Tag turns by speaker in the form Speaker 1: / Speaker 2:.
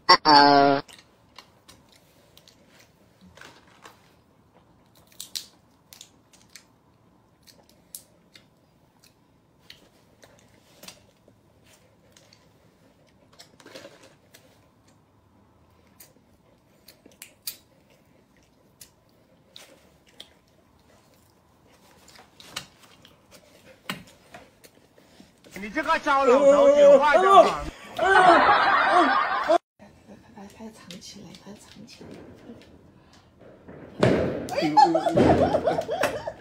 Speaker 1: 你这个糟老头子坏的很。
Speaker 2: 把它藏起来，把它藏起来。